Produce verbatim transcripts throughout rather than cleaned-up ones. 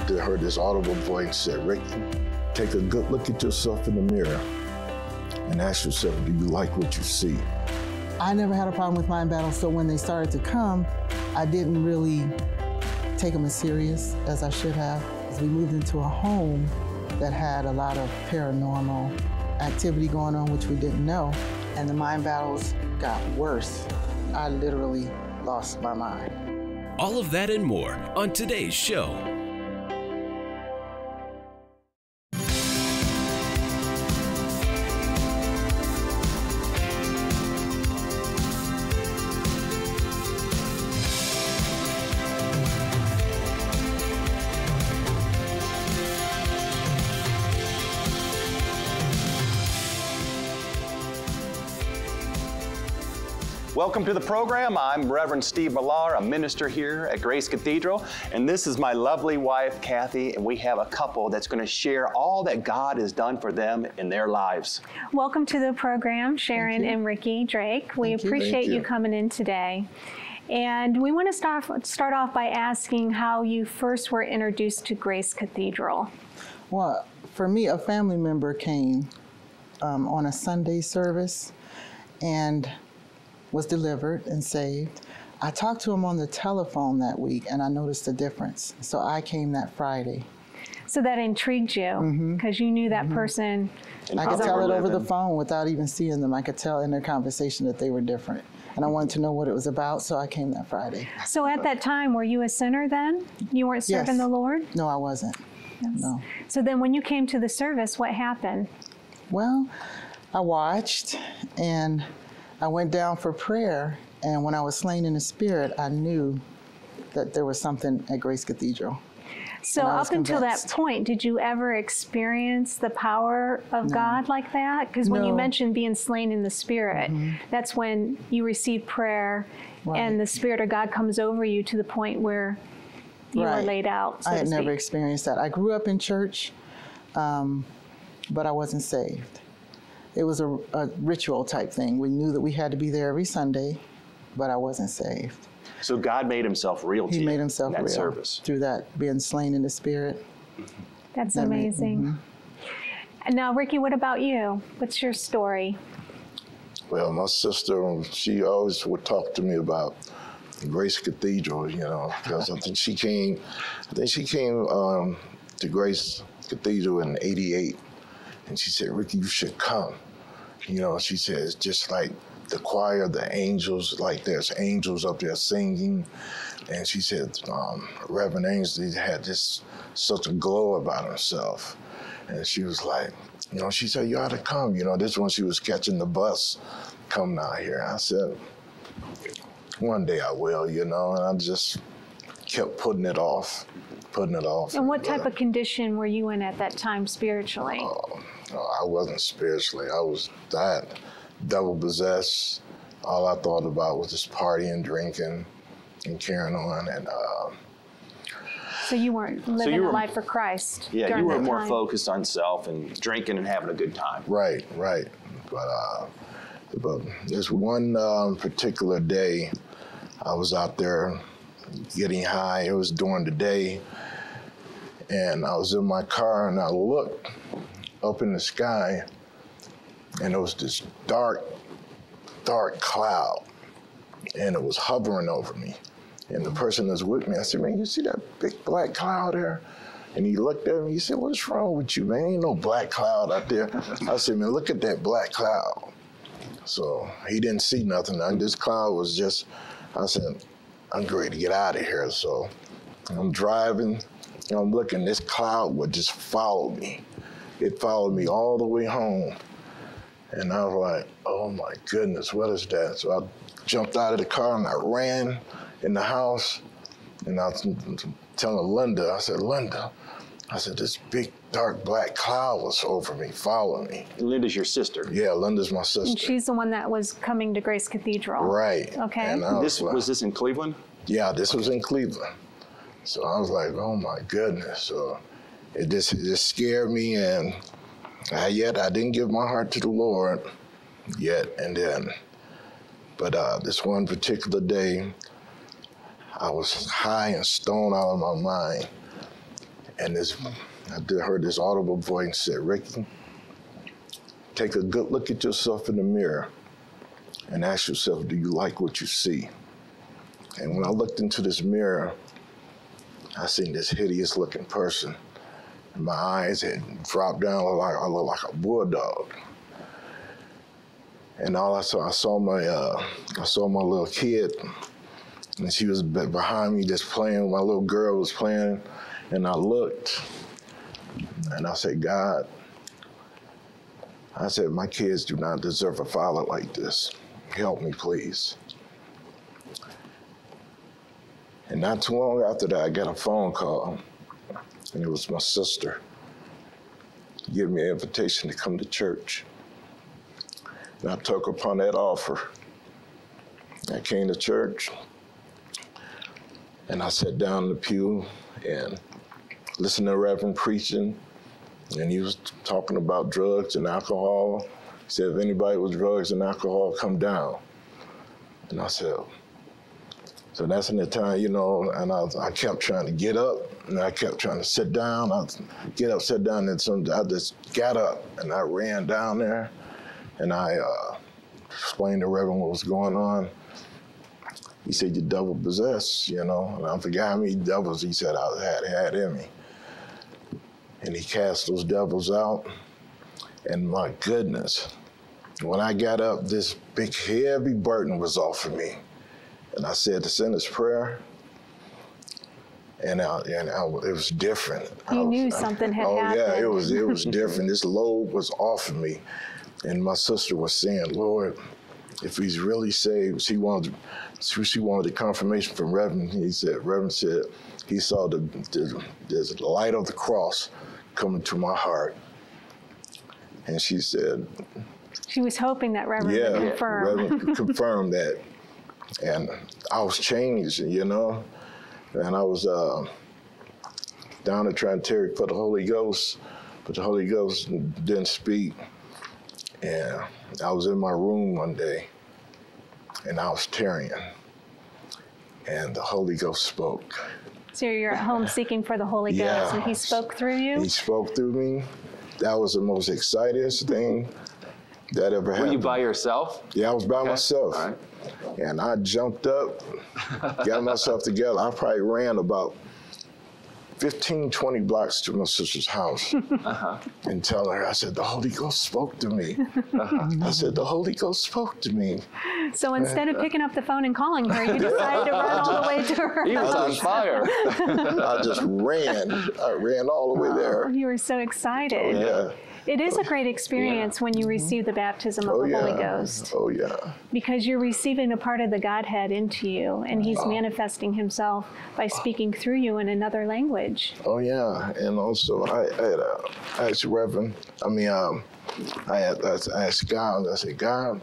heard this audible voice say, Rick, take a good look at yourself in the mirror and ask yourself, do you like what you see? I never had a problem with mind battles, so when they started to come, I didn't really take them as serious as I should have. As we moved into a home that had a lot of paranormal activity going on, which we didn't know, and the mind battles got worse. I literally lost my mind. All of that and more on today's show. Welcome to the program. I'm Reverend Steve Millar, a minister here at Grace Cathedral, and this is my lovely wife, Kathy, and we have a couple that's going to share all that God has done for them in their lives. Welcome to the program, Sharon and Rickey Drake. We Thank you. appreciate Thank you. you coming in today. And we want to start, start off by asking how you first were introduced to Grace Cathedral. Well, for me, a family member came um, on a Sunday service and was delivered and saved. I talked to him on the telephone that week and I noticed a difference. So I came that Friday. So that intrigued you because mm-hmm. you knew that mm-hmm. person. I could tell it over the phone without even seeing them. I could tell in their conversation that they were different. And I wanted to know what it was about, so I came that Friday. So at that time, were you a sinner then? You weren't serving yes. the Lord? No, I wasn't. Yes. No. So then when you came to the service, what happened? Well, I watched and I went down for prayer, and when I was slain in the spirit, I knew that there was something at Grace Cathedral. So up until that point, did you ever experience the power of no. God like that? Because when no. you mentioned being slain in the spirit, mm-hmm. that's when you receive prayer right. and the Spirit of God comes over you to the point where you right. were laid out, so I had to never speak. experienced that. I grew up in church, um, but I wasn't saved. It was a, a ritual type thing. We knew that we had to be there every Sunday, but I wasn't saved. So God made himself real to He you made himself in that real service. through that being slain in the spirit. That's that amazing. Made, mm-hmm. And now, Rickey, what about you? What's your story? Well, my sister, she always would talk to me about Grace Cathedral, you know, because I think she came, I think she came um, to Grace Cathedral in eighty-eight, and she said, Rickey, you should come. You know, she said, it's just like the choir, the angels, like there's angels up there singing. And she said, um, Reverend Ainsley had this such a glow about himself. And she was like, you know, she said, you ought to come. You know, this one she was catching the bus coming out here. I said, one day I will, you know, and I just kept putting it off, putting it off. And what type uh, of condition were you in at that time spiritually? Uh, I wasn't spiritually. I was that devil possessed. All I thought about was just partying, drinking, and carrying on. And uh, so you weren't living so you were, a life for Christ. Yeah, during you were that more time. focused on self and drinking and having a good time. Right, right. But uh, but this one um, particular day, I was out there getting high. It was during the day, and I was in my car, and I looked up in the sky, and it was this dark, dark cloud, and it was hovering over me. And the person that's with me, I said, man, you see that big black cloud there? And he looked at me, he said, what's wrong with you, man? Ain't no black cloud out there. I said, man, look at that black cloud. So he didn't see nothing. And this cloud was just, I said, I'm ready to get out of here. So I'm driving, and I'm looking, this cloud would just follow me. It followed me all the way home. And I was like, oh my goodness, what is that? So I jumped out of the car and I ran in the house, and I was telling Linda, I said, Linda, I said, this big dark black cloud was over me, following me. Linda's your sister. Yeah, Linda's my sister. And she's the one that was coming to Grace Cathedral. Right. Okay. And I This, was, like, was this in Cleveland? Yeah, this was in Cleveland. So I was like, oh my goodness. So it just, it just scared me, and I, yet I didn't give my heart to the Lord yet. And then, but uh, this one particular day, I was high and stoned out of my mind. And this, I did, heard this audible voice say, Rickey, take a good look at yourself in the mirror and ask yourself, do you like what you see? And when I looked into this mirror, I seen this hideous looking person. And my eyes had dropped down like I looked like a bulldog. And all I saw, I saw my, uh, I saw my little kid, and she was behind me just playing. My little girl was playing, and I looked, and I said, God, I said, my kids do not deserve a father like this. Help me, please. And not too long after that, I got a phone call, and it was my sister giving me an invitation to come to church. And I took upon that offer. I came to church, and I sat down in the pew and listened to the Reverend preaching, and he was talking about drugs and alcohol. He said, if anybody with drugs and alcohol, come down. And I said, so that's in the time, you know, and I, I kept trying to get up, and I kept trying to sit down. I get up, sit down, and some, I just got up, and I ran down there. And I uh, explained to Reverend what was going on. He said, you're devil possessed, you know. And I forgot how many devils he said I had had in me. And he cast those devils out. And my goodness, when I got up, this big heavy burden was off of me. And I said the sinner's prayer. And, I, and I, it was different. You was, knew something had oh, happened. Oh yeah, it was, it was different. This load was off of me. And my sister was saying, Lord, if he's really saved, she wanted, she wanted the confirmation from Reverend. He said, Reverend said, he saw the, the, the light of the cross coming to my heart. And she said, she was hoping that Reverend yeah, would confirm. Reverend confirmed that. And I was changed, you know, and I was uh, down at Trantaric for the Holy Ghost, but the Holy Ghost didn't speak. And I was in my room one day, and I was tearing, and the Holy Ghost spoke. So you're at home seeking for the Holy Ghost, yeah. and he spoke through you? He spoke through me. That was the most exciting thing that ever happened. Were you by yourself? Yeah, I was by okay. myself. All right. And I jumped up, got myself together. I probably ran about fifteen, twenty blocks to my sister's house uh-huh. and tell her, I said, the Holy Ghost spoke to me. Uh-huh. I said, the Holy Ghost spoke to me. So instead of picking up the phone and calling her, you decided to run all the way to her He was on fire. I just ran. I ran all the way there. Oh, you were so excited. Oh, yeah. It is a great experience yeah. when you receive the baptism of oh, the yeah. Holy Ghost. Oh, yeah. Because you're receiving a part of the Godhead into you, and he's oh. manifesting himself by speaking through you in another language. Oh, yeah. And also, I, I had a, I asked Reverend, I mean, um, I, had, I asked God, I said, God,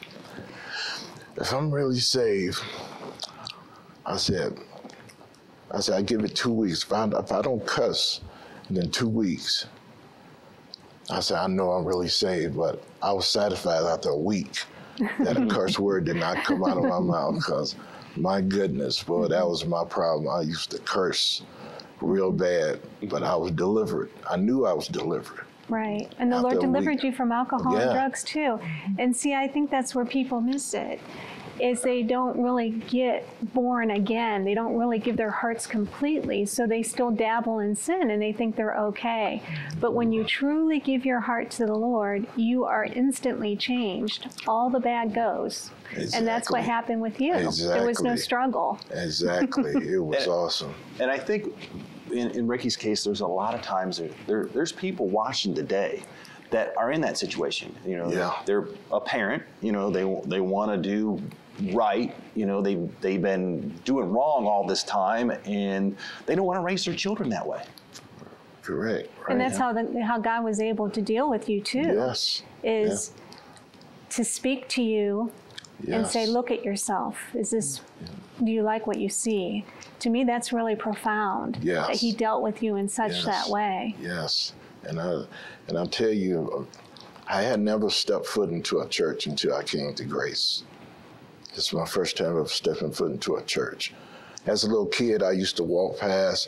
if I'm really saved, I said, I said, I give it two weeks. If I, if I don't cuss, then two weeks. I said, I know I'm really saved, but I was satisfied after a week that a curse word did not come out of my mouth, because my goodness, boy, that was my problem. I used to curse real bad, but I was delivered. I knew I was delivered. Right, and the Lord delivered you from alcohol yeah. and drugs too. And see, I think that's where people miss it, is they don't really get born again. They don't really give their hearts completely, so they still dabble in sin and they think they're okay. But when you truly give your heart to the Lord, you are instantly changed. All the bad goes. Exactly. And that's what happened with you. Exactly. There was no struggle. Exactly. It was and, awesome. And I think in, in Rickey's case, there's a lot of times there, there there's people watching today that are in that situation. You know, yeah. they're a parent, you know, they they want to do right, you know, they they've been doing wrong all this time, and they don't want to raise their children that way. Correct. Right. And that's how the, how God was able to deal with you too. Yes. Is yeah. to speak to you yes. and say, look at yourself. Is this, yeah. do you like what you see? To me, that's really profound. Yes. That he dealt with you in such yes. that way. Yes. And I and I'll tell you, I had never stepped foot into a church until I came to Grace. This is my first time ever stepping foot into a church. As a little kid, I used to walk past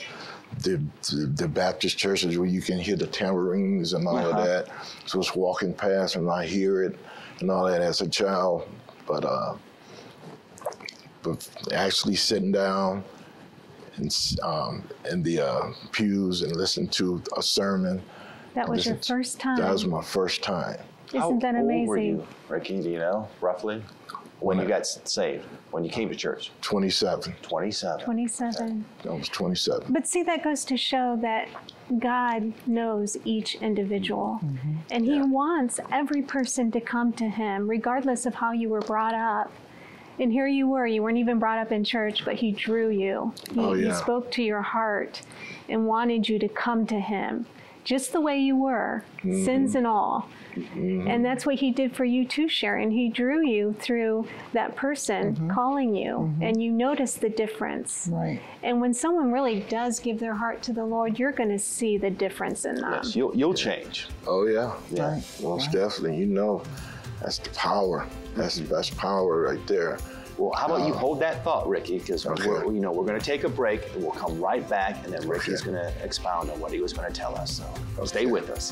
the, the the Baptist churches where you can hear the tambourines and all uh-huh. of that. So it's walking past and I hear it and all that as a child. But uh, but actually sitting down and um, in the uh, pews and listening to a sermon. That was your first time? That was my first time. Isn't How that amazing? old were you, Rickey, do you know, roughly? When, when you got saved, when you came to church? twenty-seven. twenty-seven. twenty-seven. I was twenty-seven. But see, that goes to show that God knows each individual. Mm-hmm. And he yeah. wants every person to come to him, regardless of how you were brought up. And here you were, you weren't even brought up in church, but he drew you. He, oh, yeah. he spoke to your heart and wanted you to come to him, just the way you were, mm-hmm. sins and all. Mm-hmm. And that's what he did for you too, Sharon. He drew you through that person mm-hmm. calling you, mm-hmm. and you notice the difference. Right. And when someone really does give their heart to the Lord, you're going to see the difference in them. Yes, you'll, you'll change. Oh, yeah. yeah. Right. Most right. definitely. You know, that's the power. That's the best power right there. Well, how about uh, you hold that thought, Rickey, because okay. we're, you know, we're going to take a break and we'll come right back, and then Rickey's okay. going to expound on what he was going to tell us. So okay. stay with us.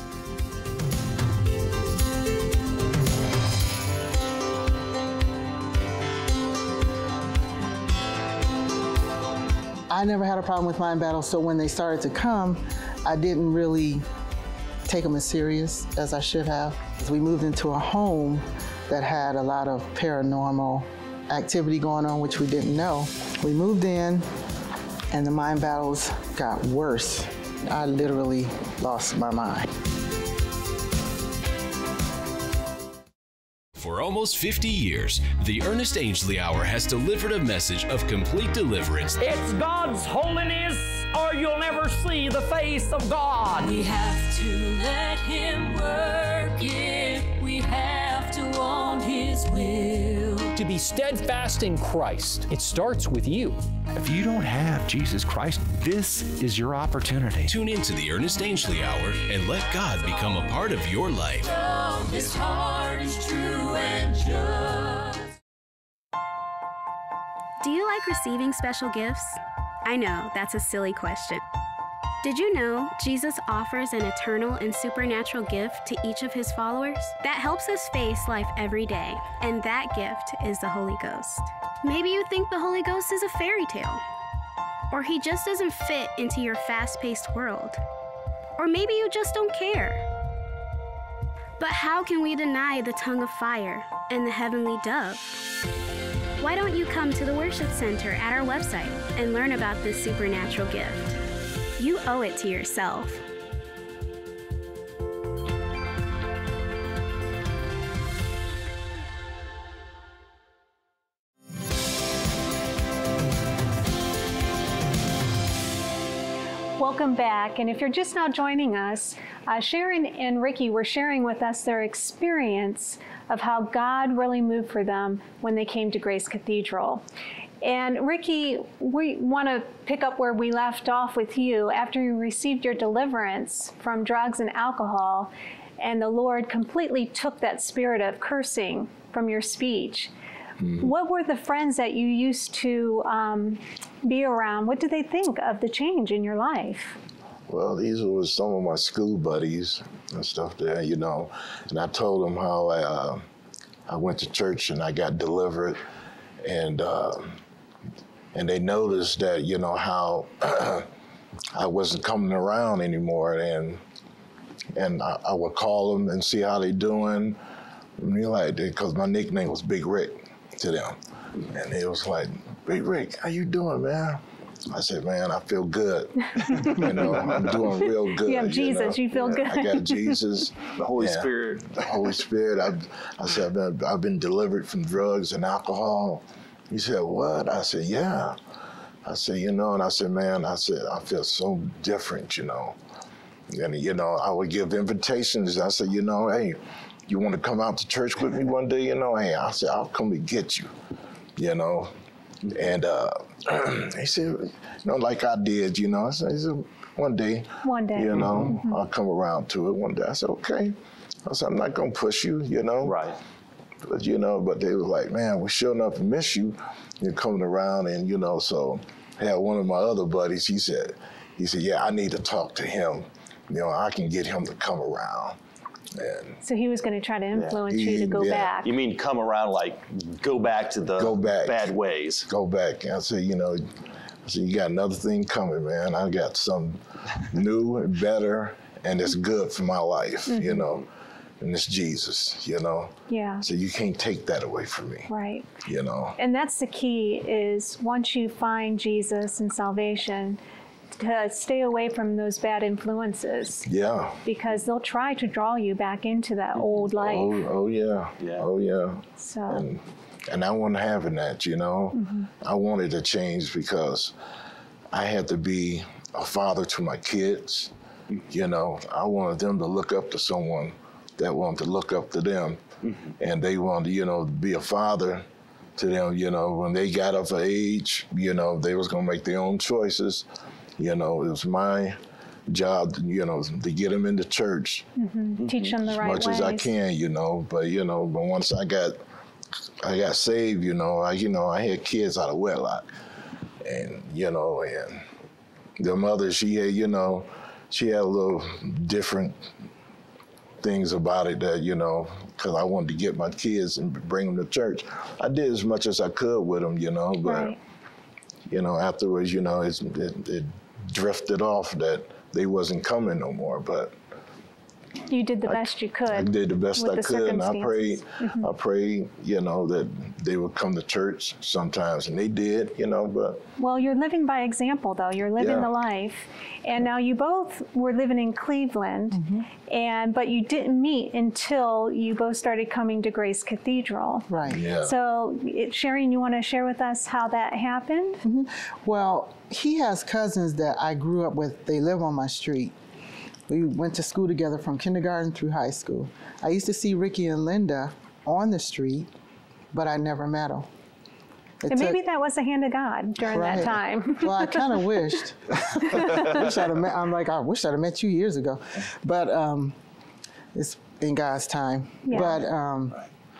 I never had a problem with mind battles, so when they started to come, I didn't really take them as serious as I should have. We moved into a home that had a lot of paranormal activity going on, which we didn't know. We moved in, and the mind battles got worse. I literally lost my mind. For almost fifty years, the Ernest Angley Hour has delivered a message of complete deliverance. It's God's holiness, or you'll never see the face of God. We have to let him work it. We have to own his will. To be steadfast in Christ, it starts with you. If you don't have Jesus Christ, this is your opportunity. Tune into the Ernest Angley Hour and let God become a part of your life. His heart is true and just. Do you like receiving special gifts? I know, that's a silly question. Did you know Jesus offers an eternal and supernatural gift to each of his followers that helps us face life every day, and that gift is the Holy Ghost. Maybe you think the Holy Ghost is a fairy tale, or he just doesn't fit into your fast-paced world, or maybe you just don't care. But how can we deny the tongue of fire and the heavenly dove? Why don't you come to the worship center at our website and learn about this supernatural gift? You owe it to yourself. Welcome back. And if you're just now joining us, uh, Sharon and Rickey were sharing with us their experience of how God really moved for them when they came to Grace Cathedral. And Rickey, we want to pick up where we left off with you after you received your deliverance from drugs and alcohol, and the Lord completely took that spirit of cursing from your speech. Mm-hmm. What were the friends that you used to um, be around? What did they think of the change in your life? Well, these were some of my school buddies and stuff there, you know. And I told them how I, uh, I went to church and I got delivered, and uh, and they noticed that, you know, how I wasn't coming around anymore, and and I, I would call them and see how they doing. And they like, because my nickname was Big Rick to them, and they was like, Big Rick, how you doing, man? I said, man, I feel good. You know, I'm doing real good. You have Jesus, you, know? you feel yeah, good. I got Jesus. The Holy yeah, Spirit. The Holy Spirit. I, I said, I've been, I've been delivered from drugs and alcohol. He said, what? I said, yeah. I said, you know, and I said, man, I said, I feel so different, you know. And, you know, I would give invitations. I said, you know, hey, you want to come out to church with me one day? You know, hey, I said, I'll come and get you, you know. And uh, he said, you know, like I did, you know, I said, he said, one day, one day, you know, mm-hmm. I'll come around to it one day. I said, okay. I said, I'm not going to push you, you know. Right. But, you know, but they was like, man, we sure enough miss you. You're coming around, and, you know, so I had one of my other buddies, he said, he said, yeah, I need to talk to him. You know, I can get him to come around. And so he was going to try to influence yeah. you to go yeah. back. You mean come around, like go back to the go back. bad ways? Go back. And I said, you know, I said, you got another thing coming, man. I got something new and better, and it's good for my life, mm-hmm. you know. And it's Jesus, you know. Yeah. So you can't take that away from me. Right. You know. And that's the key, is once you find Jesus and salvation, to stay away from those bad influences. Yeah. Because they'll try to draw you back into that old life. Oh, oh yeah. Yeah. Oh yeah. So. And, and I wasn't having that, you know. Mm-hmm. I wanted to change because I had to be a father to my kids. You know, I wanted them to look up to someone that wanted to look up to them. Mm-hmm. And they wanted to, you know, be a father to them, you know. When they got of age, you know, they was going to make their own choices. You know, it was my job, you know, to get them into church. Mm-hmm. Teach them the as right much ways. as I can, you know. But, you know, but once I got, I got saved, you know, I, you know, I had kids out of wedlock. And, you know, and the mother, she had, you know, she had a little different things about it that, you know, because I wanted to get my kids and bring them to church. I did as much as I could with them, you know, but, right. you know, afterwards, you know, it's, it, it drifted off that they wasn't coming no more, but you did the I, best you could. I did the best I the could, and I prayed, mm-hmm. I prayed, you know, that they would come to church sometimes, and they did, you know, but. Well, you're living by example, though. You're living yeah. the life. And now you both were living in Cleveland, mm-hmm. and but you didn't meet until you both started coming to Grace Cathedral. Right. Yeah. So, it, Sharon, you want to share with us how that happened? Mm-hmm. Well, he has cousins that I grew up with. They live on my street. We went to school together from kindergarten through high school. I used to see Rickey and Linda on the street, but I never met them. It and took, maybe that was the hand of God during right. that time. Well, I kind of wished. wish I'd have met, I'm like, I wish I'd have met you years ago. But um, it's in God's time. Yeah. But um,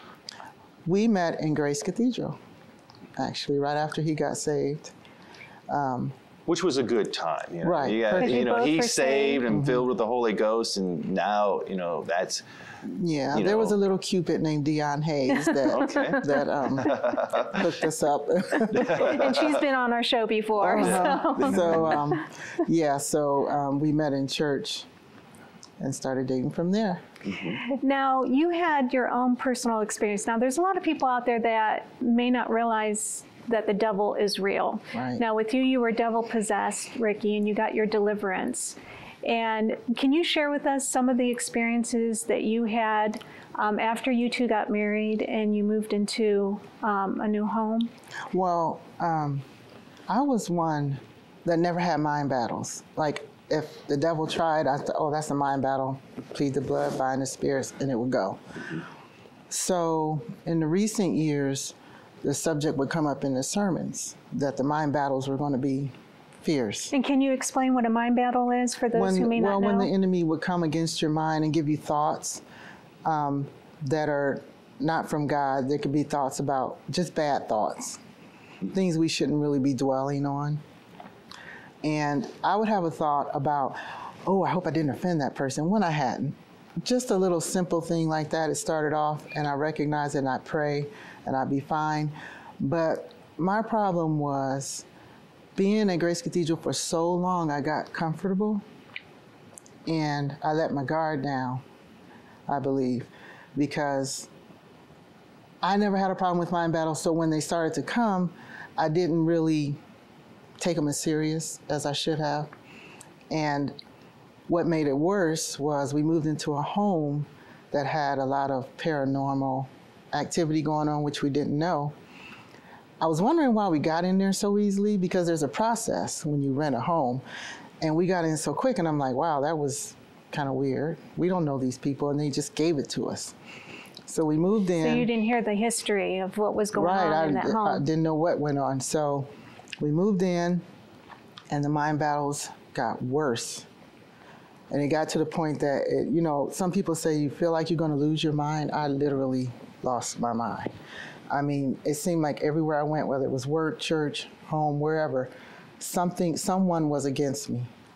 we met in Grace Cathedral, actually, right after he got saved. Um, Which was a good time, you know. Right. You, got, you know, he's saved, saved and mm-hmm. filled with the Holy Ghost, and now, you know, that's. Yeah, you there know. was a little Cupid named Dion Hayes that okay. that um, hooked us up. And she's been on our show before. Uh-huh. So, so um, yeah, so um, we met in church and started dating from there. Mm-hmm. Now, you had your own personal experience. Now, there's a lot of people out there that may not realize that the devil is real. Right. Now, with you, you were devil-possessed, Rickey, and you got your deliverance. And can you share with us some of the experiences that you had um, after you two got married and you moved into um, a new home? Well, um, I was one that never had mind battles. Like, if the devil tried, I thought, oh, that's a mind battle. Plead the blood, bind the spirits, and it would go. Mm-hmm. So in the recent years, the subject would come up in the sermons that the mind battles were going to be fierce. And can you explain what a mind battle is for those when, who may well, not know? Well, when the enemy would come against your mind and give you thoughts um, that are not from God, there could be thoughts about just bad thoughts, things we shouldn't really be dwelling on. And I would have a thought about, oh, I hope I didn't offend that person, when I hadn't. Just a little simple thing like that. It started off, and I recognized it, and I'd pray, and I'd be fine. But my problem was being at Grace Cathedral for so long, I got comfortable, and I let my guard down, I believe, because I never had a problem with mind battles. So when they started to come, I didn't really take them as serious as I should have. And what made it worse was we moved into a home that had a lot of paranormal activity going on, which we didn't know. I was wondering why we got in there so easily, because there's a process when you rent a home. And we got in so quick, and I'm like, wow, that was kind of weird. We don't know these people, and they just gave it to us. So we moved in. So you didn't hear the history of what was going right, on I, in that home. I didn't know what went on. So we moved in, and the mind battles got worse. And it got to the point that, it, you know, some people say you feel like you're going to lose your mind. I literally lost my mind. I mean, it seemed like everywhere I went, whether it was work, church, home, wherever, something, someone was against me.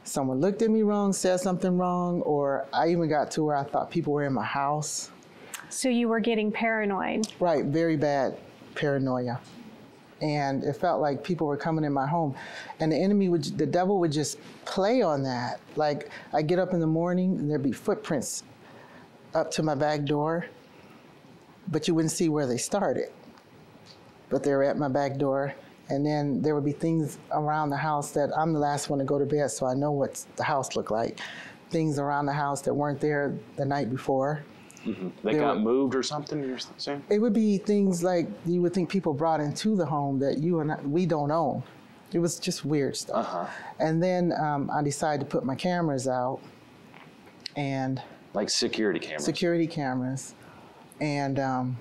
someone looked at me wrong, said something wrong, or I even got to where I thought people were in my house. So you were getting paranoid. Right, very bad paranoia. And it felt like people were coming in my home. And the enemy would, the devil would just play on that. Like, I get up in the morning and there'd be footprints up to my back door, but you wouldn't see where they started. But they were at my back door. And then there would be things around the house that I'm the last one to go to bed, so I know what the house looked like. Things around the house that weren't there the night before. Mm-hmm. They There got were- moved or something, you're saying? It would be things like you would think people brought into the home that you and I, we don't own. It was just weird stuff. Uh-huh. And then um, I decided to put my cameras out, and Like security cameras? security cameras, and um,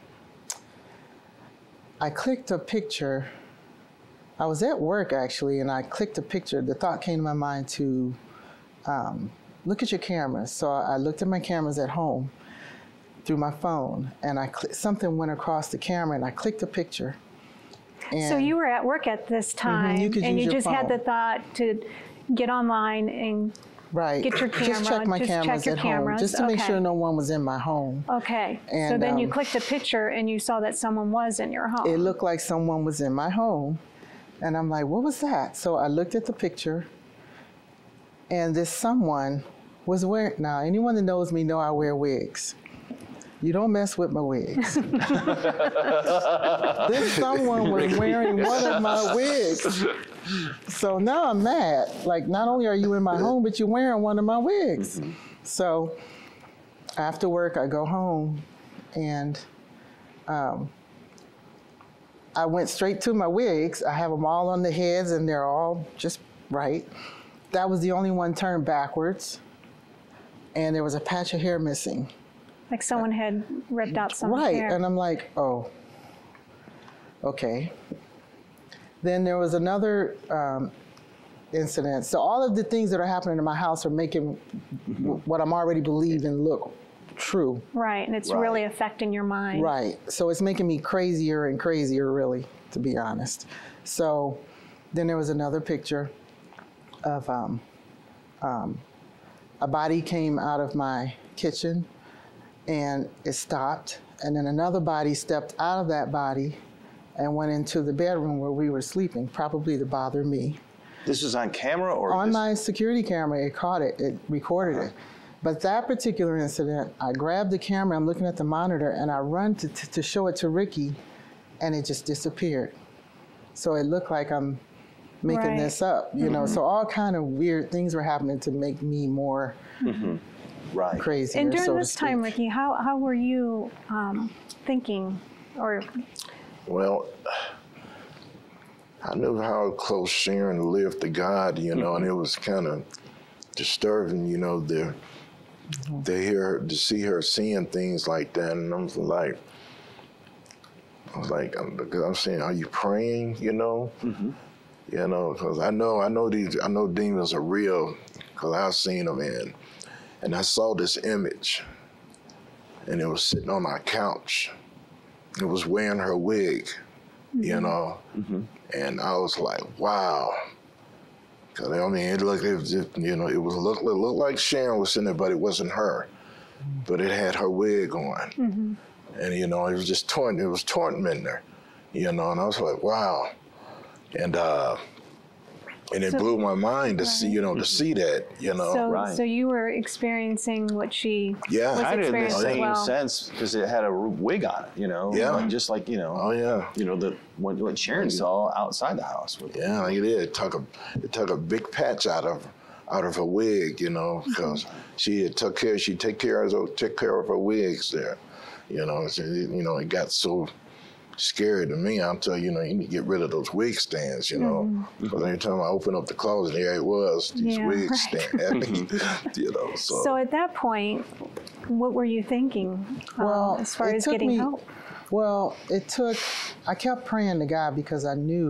I clicked a picture. I was at work actually, and I clicked a picture. The thought came to my mind to um, look at your cameras. So I looked at my cameras at home through my phone, and I cl- something went across the camera, and I clicked a picture. And So you were at work at this time, you could and use you your just had phone. the thought to get online and right, get your just check camera, my just check cameras your at home, cameras, just to make okay. sure no one was in my home. okay. so And, then you um, clicked a picture and you saw that someone was in your home. It looked like someone was in my home. And I'm like, what was that? So I looked at the picture, and this someone was wearing, now anyone that knows me know I wear wigs. You don't mess with my wigs. This someone was wearing one of my wigs. So now I'm mad. Like, not only are you in my home, but you're wearing one of my wigs. Mm-hmm. So after work, I go home, and um, I went straight to my wigs. I have them all on the heads, and they're all just right. That was the only one turned backwards, and there was a patch of hair missing. Like someone had ripped out some Right, hair. and I'm like, oh, okay. Then there was another um, incident. So all of the things that are happening in my house are making w- what I'm already believing look true. Right, and it's Right. really affecting your mind. Right, so it's making me crazier and crazier, really, to be honest. So then there was another picture of um, um, a body came out of my kitchen, and it stopped, and then another body stepped out of that body and went into the bedroom where we were sleeping, probably to bother me. This was on camera or On this- my security camera, it caught it, it recorded it. But that particular incident, I grabbed the camera, I'm looking at the monitor, and I run to, to, to show it to Rickey, and it just disappeared. So it looked like I'm making Right. this up, you know? So all kind of weird things were happening to make me more Right. crazy. And during so this to time, speak. Rickey, how, how were you um, thinking? Or Well, I knew how close Sharon lived to God, you know, and it was kind of disturbing, you know, to, to hear her, to see her seeing things like that. And I was like, I was like, I'm, because I'm saying, are you praying, you know? Mm-hmm. You know, because I know, I know these, I know demons are real, because I've seen them in. And I saw this image, and it was sitting on my couch. It was wearing her wig, mm-hmm. you know? Mm-hmm. And I was like, wow. Cause I mean, it looked, it was just, you know, it was look, it looked like Sharon was in there, but it wasn't her. But it had her wig on, mm-hmm. and you know, it was just torn. It was tormenting her, you know. And I was like, wow. And uh, and it So- blew my mind to Right. see, you know, to see that, you know. so, right. so you were experiencing what she Yeah. was Kind of in the experiencing as same well. sense because it had a wig on it, you know? Yeah. Like, just like, you know, Oh yeah. you know, the what, what Sharon saw outside the house. With Yeah, like it did. It took a it took a big patch out of out of her wig, you know, because she had took care. She take care of her, took care of her wigs there, you know. So, you know, it got so scary to me. I'm telling you, you know, you need to get rid of those wig stands, you know. Because every time I open up the closet, there it was, these Yeah, wigs right. staring at me, you know. So, So at that point, what were you thinking um, Well, as far it as took getting me- help? Well, it took, I kept praying to God because I knew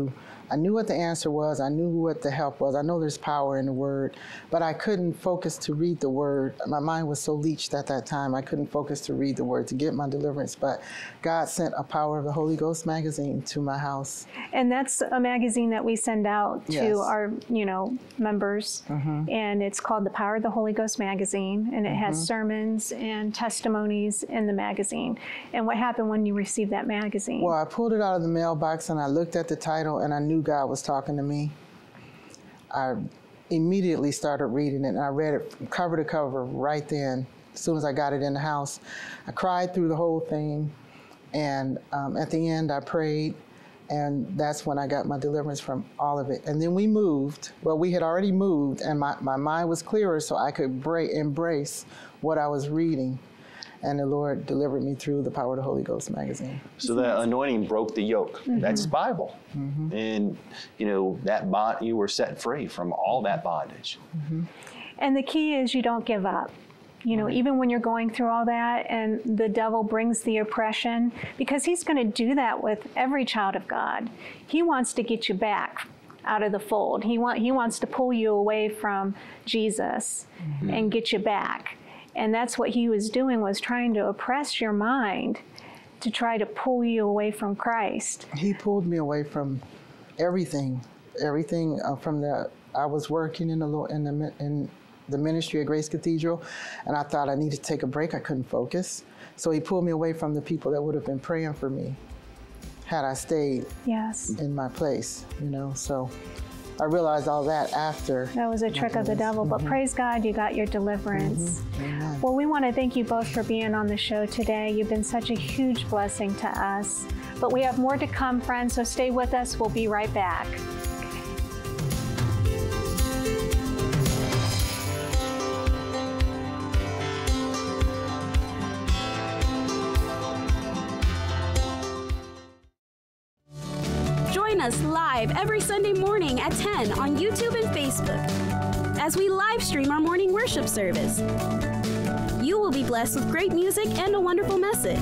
I knew what the answer was. I knew what the help was. I know there's power in the word, but I couldn't focus to read the word. My mind was so leached at that time, I couldn't focus to read the word to get my deliverance. But God sent a Power of the Holy Ghost magazine to my house. And that's a magazine that we send out to Yes. our, you know, members. Mm-hmm. And it's called the Power of the Holy Ghost magazine. And it mm-hmm. has sermons and testimonies in the magazine. And what happened when you received that magazine? Well, I pulled it out of the mailbox and I looked at the title and I knew God was talking to me. I immediately started reading it, and I read it from cover to cover right then, as soon as I got it in the house. I cried through the whole thing, and um, at the end I prayed, and that's when I got my deliverance from all of it. And then we moved. Well, we had already moved, and my, my mind was clearer so I could bra- embrace what I was reading. And the Lord delivered me through the Power of the Holy Ghost magazine. So the anointing broke the yoke. Mm-hmm. That's Bible. Mm-hmm. And, you know, that bond, you were set free from all that bondage. Mm-hmm. And the key is you don't give up. You know, mm-hmm. even when you're going through all that and the devil brings the oppression, because he's going to do that with every child of God. He wants to get you back out of the fold. He, want, he wants to pull you away from Jesus mm-hmm. and get you back. And that's what he was doing, was trying to oppress your mind to try to pull you away from Christ. He pulled me away from everything, everything uh, from the, I was working in the, in, the, in the ministry at Grace Cathedral, and I thought I needed to take a break. I couldn't focus. So he pulled me away from the people that would have been praying for me had I stayed yes. in my place, you know, so. I realized all that after. That was a trick of the devil, but mm-hmm. praise God, you got your deliverance. Mm-hmm. Well, we want to thank you both for being on the show today. You've been such a huge blessing to us. But we have more to come, friends, so stay with us. We'll be right back. Us live every Sunday morning at ten on YouTube and Facebook as we live stream our morning worship service. You will be blessed with great music and a wonderful message.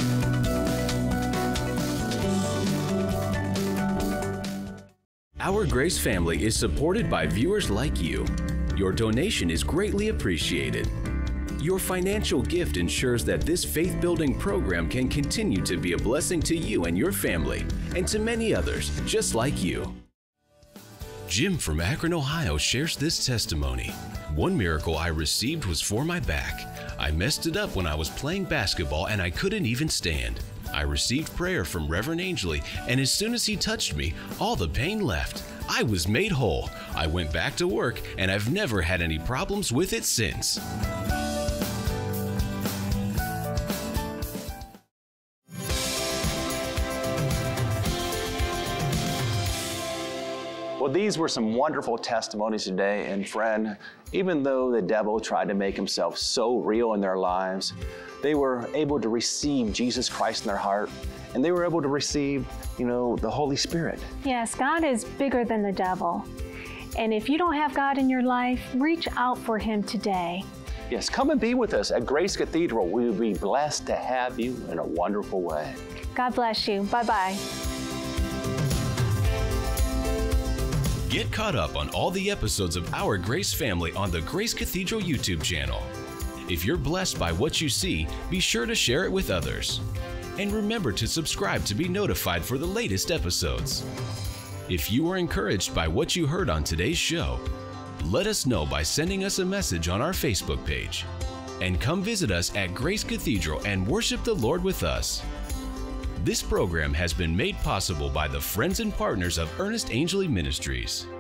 Our Grace family is supported by viewers like you. Your donation is greatly appreciated. Your financial gift ensures that this faith-building program can continue to be a blessing to you and your family, and to many others just like you. Jim from Akron, Ohio shares this testimony. One miracle I received was for my back. I messed it up when I was playing basketball and I couldn't even stand. I received prayer from Reverend Angley, and as soon as he touched me, all the pain left. I was made whole. I went back to work, and I've never had any problems with it since. Well, these were some wonderful testimonies today. And friend, even though the devil tried to make himself so real in their lives, they were able to receive Jesus Christ in their heart, and they were able to receive, you know, the Holy Spirit. Yes, God is bigger than the devil. And if you don't have God in your life, reach out for him today. Yes, come and be with us at Grace Cathedral. We will be blessed to have you in a wonderful way. God bless you. Bye-bye. Get caught up on all the episodes of Our Grace Family on the Grace Cathedral YouTube channel. If you're blessed by what you see, be sure to share it with others. And remember to subscribe to be notified for the latest episodes. If you were encouraged by what you heard on today's show, let us know by sending us a message on our Facebook page. And come visit us at Grace Cathedral and worship the Lord with us. This program has been made possible by the friends and partners of Ernest Angley Ministries.